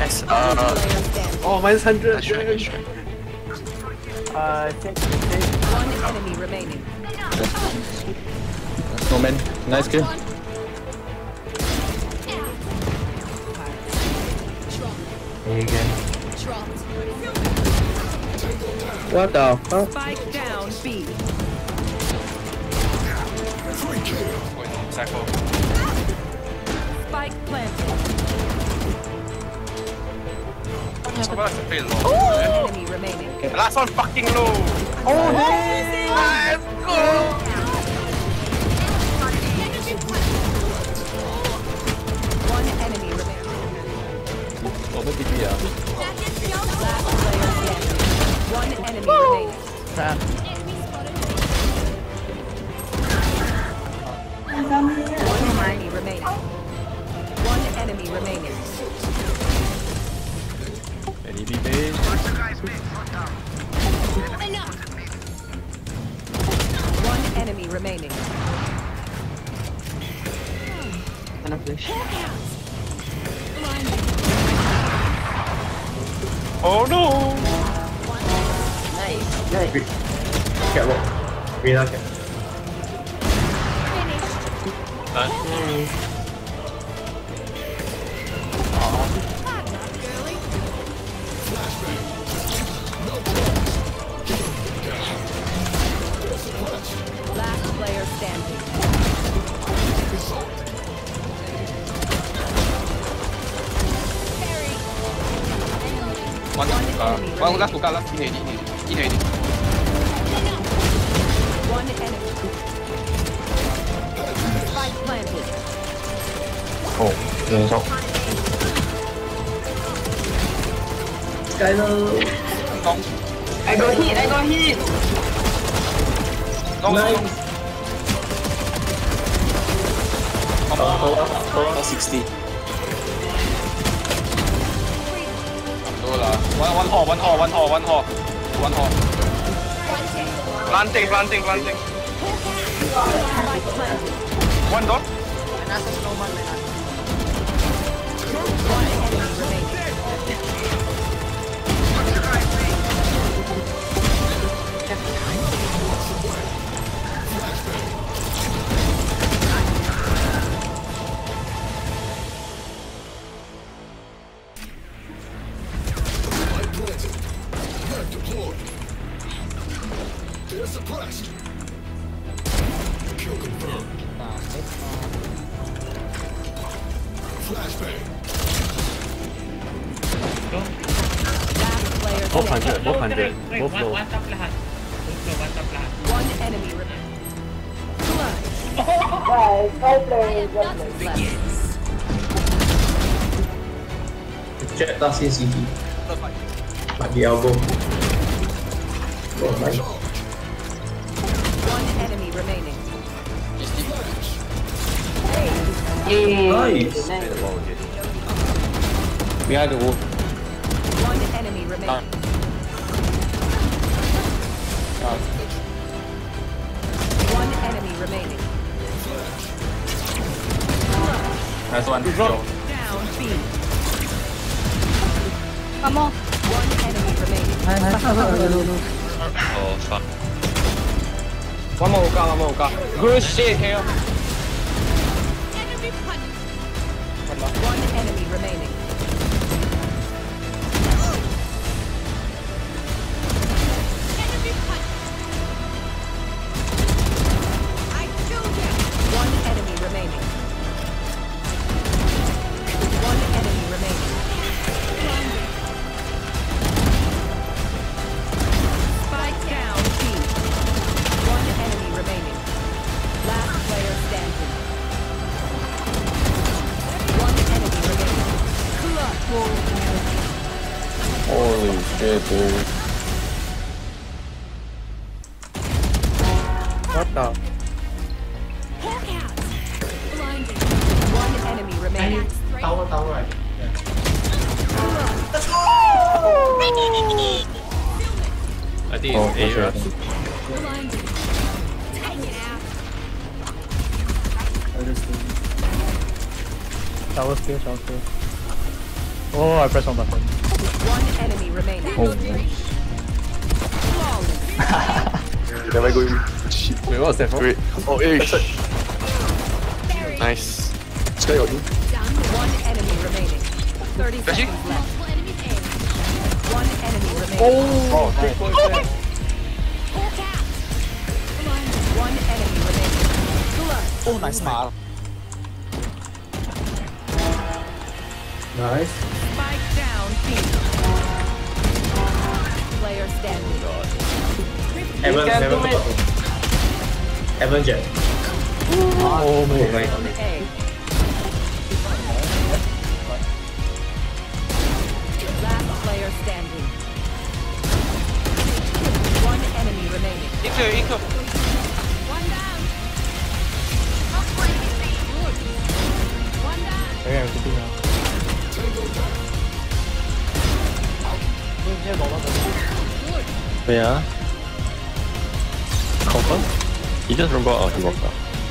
Nice. Oh, minus 100. Nice try, nice try. One enemy remaining. Snowman. Nice kill. Again. What the fuck? Spike down B. Going on, Psycho. Spike planted. That's a fail low. One enemy remaining. The last one fucking low. Oh, Let's go. one enemy remaining. Oh, no TP ah. Last player standing. One enemy remaining. One enemy remaining. One enemy remaining. Any B base. One enemy remaining. Oh no. Get what? We like it. Last player standing. One last hookah last. In AD. One enemy. Spike planted. Oh, 연속. Skyler. Long. I got hit. Long. Nice. 60. Low lah. One hawk. Planting. Spike planted. One door. One enemy remaining. They're suppressed. Kill confirmed. Flashbang. Last player Both standing. 100, both 100. Both low. One tap lahat. One tap lahat. One enemy remaining. Jet task in CT. Might be elbow. Oh, nice. One enemy remaining. Nice. Behind the wall. One enemy remaining. One enemy remaining. Nice one. Down B. Come on. One enemy remaining. Oh fuck. One more hookah. Good shit here. One enemy remaining. One enemy remaining. One enemy remaining. Spike down B. One enemy remaining. Last player standing. One enemy remaining. Holy shit, dude. What the? One enemy remaining. Tower, right? I think Oh, it's A, for sure. right? Shower still. Oh, I pressed on button. One enemy remaining. Oh, Never go in. Shit. wait, what was that for? Wait. Oh, nice. Sky got you. One enemy remaining. 30 Flashing? seconds left. One enemy remaining. Oh, nice. One enemy remaining. Oh, nice smile. Nice. Spike down, B. Player standing. Evan, can Evan, do it. Evan Jet. Oh my god. On A. Last player standing. One enemy remaining. Eco. One down. One down. Okay, I'm keeping now. Wait, confirm? He just rumbled out, he walked out.